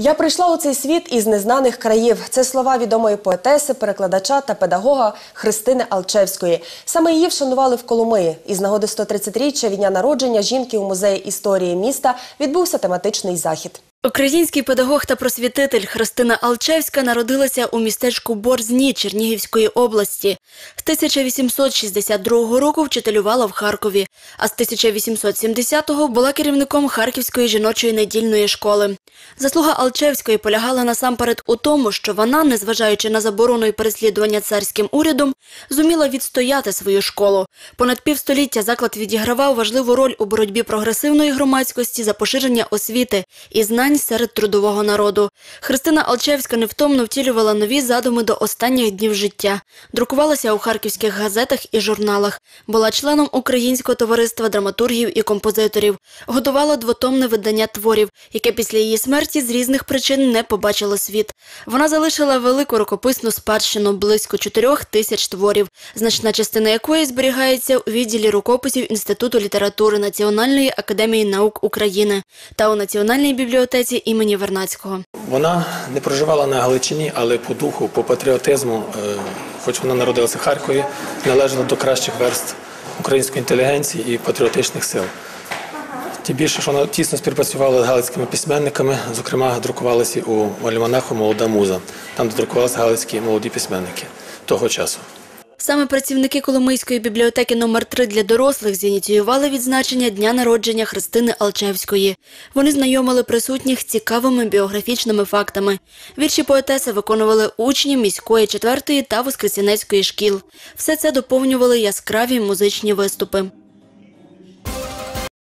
Я прийшла у цей світ із незнаних країв. Це слова відомої поетеси, перекладача та педагога Христини Алчевської. Саме її вшанували в Коломиї. Із нагоди 130-річчя від дня народження жінки у Музеї історії міста відбувся тематичний захід. Український педагог та просвітитель Христина Алчевська народилася у містечку Борзні Чернігівської області. З 1862 року вчителювала в Харкові, а з 1870-го була керівником Харківської жіночої недільної школи. Заслуга Алчевської полягала насамперед у тому, що вона, незважаючи на заборону і переслідування царським урядом, зуміла відстояти свою школу. Понад півстоліття заклад відігравав важливу роль у боротьбі прогресивної громадськості за поширення освіти і знань серед трудового народу. Христина Алчевська невтомно втілювала нові задуми до останніх днів життя. Друкувалася у харківських газетах і журналах. Була членом Українського товариства драматургів і композиторів. Готувала двотомне видання творів, яке після її смерті з різних причин не побачило світ. Вона залишила велику рукописну спадщину – близько 4000 творів, значна частина якої зберігається у відділі рукописів Інституту літератури Національної академії наук України та у Національній бібліотеці імені Вернадського. Вона не проживала на Галичині, але по духу, по патріотизму, хоч вона народилася в Харкові, належала до кращих верств української інтелігенції і патріотичних сил. Тим більше, що вона тісно співпрацювала з галицькими письменниками, зокрема, друкувалася у альманаху «Молода муза», там де друкувалися галицькі молоді письменники того часу. Саме працівники Коломийської бібліотеки номер 3 для дорослих зініціювали відзначення дня народження Христини Алчевської. Вони знайомили присутніх з цікавими біографічними фактами. Вірші поетеси виконували учні міської 4-ї та Воскресенецької шкіл. Все це доповнювали яскраві музичні виступи.